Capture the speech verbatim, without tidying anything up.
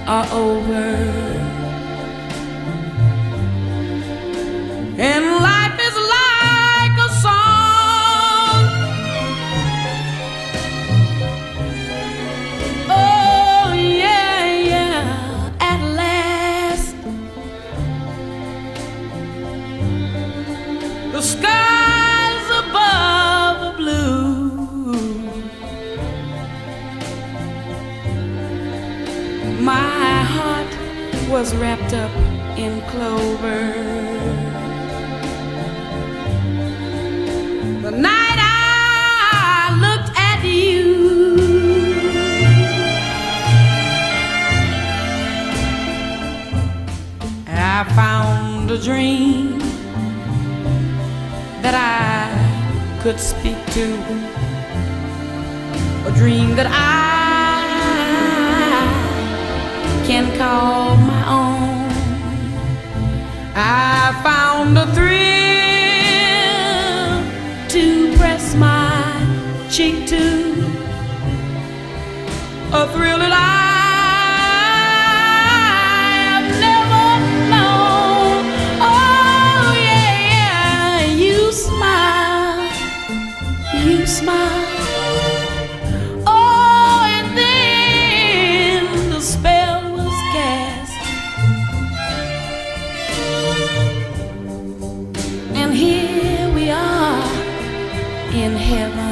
are over, and life is like a song. Oh yeah, yeah, at last the skies above are blue. My heart was wrapped up in clover the night I looked at you. I found a dream that I could speak to, a dream that I can call my own. I found a thrill to press my cheek to, a thrill that I have never known. Oh yeah, yeah, you smile, you smile. In heaven.